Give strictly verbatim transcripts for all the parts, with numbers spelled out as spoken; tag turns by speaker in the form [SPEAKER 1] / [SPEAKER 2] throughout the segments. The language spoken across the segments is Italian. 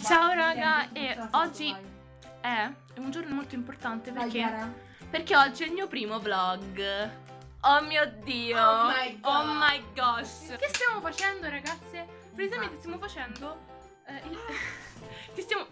[SPEAKER 1] Ciao raga, e oggi è un giorno molto importante perché, perché oggi è il mio primo vlog. Oh mio dio,
[SPEAKER 2] oh my,
[SPEAKER 1] oh my gosh. Che stiamo facendo ragazze? Precisamente stiamo facendo eh, il... Che stiamo...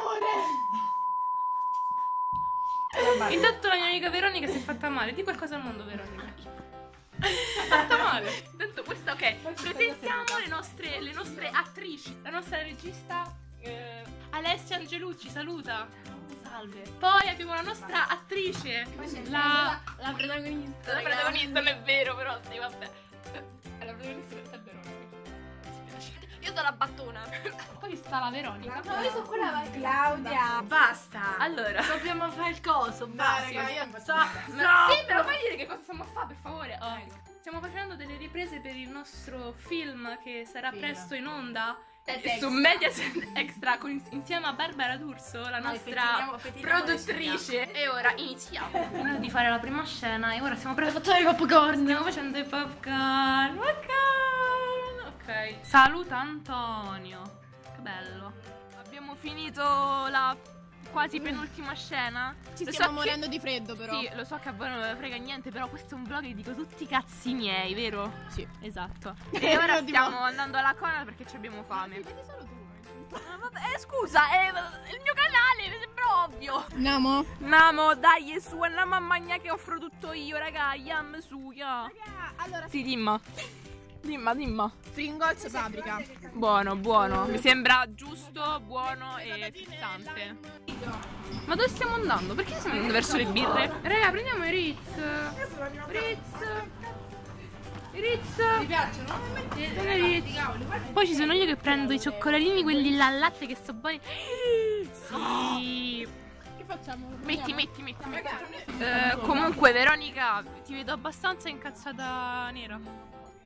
[SPEAKER 1] Intanto la mia amica Veronica si è fatta male. Di qualcosa al mondo, Veronica. Si è fatta male. Intanto questa, ok. Presentiamo le nostre, le nostre attrici. La nostra regista eh, Alessia Angelucci, saluta. Salve. Poi abbiamo la nostra attrice, la,
[SPEAKER 2] la protagonista.
[SPEAKER 1] La protagonista non è vero, però sì, vabbè. La protagonista è Veronica.
[SPEAKER 2] Io sono la battona.
[SPEAKER 1] Poi sta la Veronica.
[SPEAKER 2] No, io sono quella Claudia.
[SPEAKER 1] Basta. Allora,
[SPEAKER 2] dobbiamo fare il coso. Basta.
[SPEAKER 1] Raga, io
[SPEAKER 2] so,
[SPEAKER 1] no.
[SPEAKER 2] no.
[SPEAKER 1] Sì, me lo fai dire che cosa stiamo a fare, per favore? Oh. Stiamo facendo delle riprese per il nostro film che sarà film. presto in onda
[SPEAKER 2] Extra.
[SPEAKER 1] Su Mediaset Extra con, insieme a Barbara D'Urso, la nostra fettiniamo, fettiniamo produttrice. E ora iniziamo. Finito di fare la prima scena e ora stiamo facendo i popcorn. Stiamo facendo i popcorn. Popcorn. Ok. Saluta Antonio. Che bello. Abbiamo finito la quasi penultima scena.
[SPEAKER 2] Ci
[SPEAKER 1] lo
[SPEAKER 2] stiamo
[SPEAKER 1] so
[SPEAKER 2] morendo
[SPEAKER 1] che...
[SPEAKER 2] di freddo però.
[SPEAKER 1] Sì, lo so che a voi non ve ne frega niente, però questo è un vlog e dico tutti i cazzi miei, vero?
[SPEAKER 2] Sì.
[SPEAKER 1] Esatto. E ora stiamo andando alla cona perché ci abbiamo fame.
[SPEAKER 2] Vedi solo tu.
[SPEAKER 1] Ah, vabbè, eh, scusa, è il mio canale, mi sembra ovvio.
[SPEAKER 2] Namo?
[SPEAKER 1] Namo, dai, su, andiamo a mangiare che offro tutto io, raga, yam su, ya.
[SPEAKER 2] Raga, allora
[SPEAKER 1] sì, dimma. Dimma, dimma.
[SPEAKER 2] Pringles paprika.
[SPEAKER 1] Buono, buono. Mi sembra giusto, buono e fizzante. Ma dove stiamo andando? Perché stiamo andando verso le birre? Raga, prendiamo i Ritz. Ritz. I Ritz.
[SPEAKER 2] Mi piacciono?
[SPEAKER 1] Ritz. Poi ci sono io che prendo i cioccolatini, quelli là al latte che sono buoni. Sì.
[SPEAKER 2] Che facciamo?
[SPEAKER 1] Metti, metti, metti, metti. Eh, comunque, Veronica, ti vedo abbastanza incazzata nera.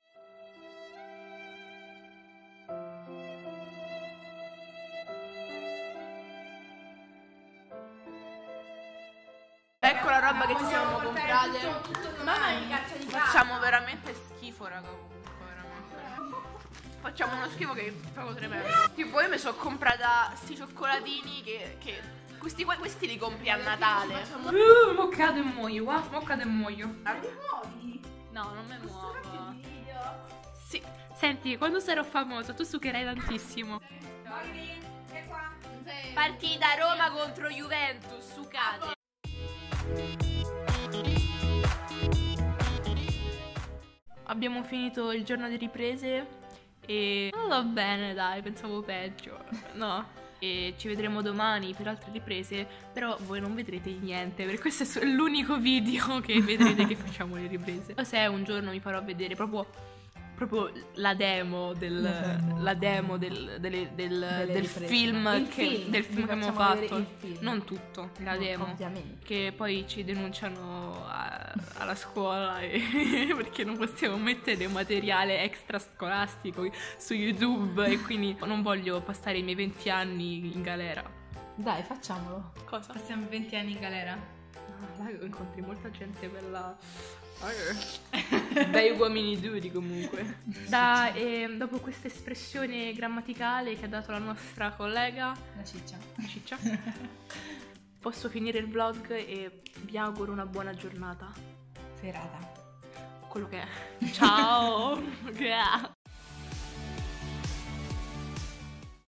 [SPEAKER 1] Ecco la roba che ci siamo comprate.
[SPEAKER 2] Mamma mi caccia di casa.
[SPEAKER 1] Facciamo veramente schifo, raga. Comunque, veramente. Facciamo uno schifo che è proprio tremendo. Tipo, io mi sono comprata sti cioccolatini che. che questi, questi li compri a Natale. Uh, mo cado e muoio, qua. Mo cado e muoio.
[SPEAKER 2] Ti muovi?
[SPEAKER 1] No, non mi muovo. Sì. Senti, quando sarò famoso, tu succherai tantissimo. Partita Roma contro Juventus, sucate. Abbiamo finito il giorno di riprese e non va bene, dai, pensavo peggio. No. E ci vedremo domani per altre riprese, però voi non vedrete niente, perché questo è l'unico video che vedrete che facciamo le riprese. O se un giorno mi farò vedere proprio proprio la demo del la demo del, delle, del, del film che,
[SPEAKER 3] film.
[SPEAKER 1] del film che abbiamo fatto, non tutto, la
[SPEAKER 3] no,
[SPEAKER 1] demo,
[SPEAKER 3] ovviamente.
[SPEAKER 1] Che poi ci denunciano a, alla scuola e perché non possiamo mettere materiale extrascolastico su YouTube e quindi non voglio passare i miei venti anni in galera.
[SPEAKER 3] Dai, facciamolo.
[SPEAKER 1] Cosa?
[SPEAKER 3] Passiamo venti anni in galera.
[SPEAKER 1] Ah, dai, incontri molta gente bella. Bei uomini duri comunque. Da, eh, dopo questa espressione grammaticale che ha dato la nostra collega
[SPEAKER 3] La ciccia.
[SPEAKER 1] La ciccia posso finire il vlog e vi auguro una buona giornata.
[SPEAKER 3] Serata.
[SPEAKER 1] Quello che è. Ciao.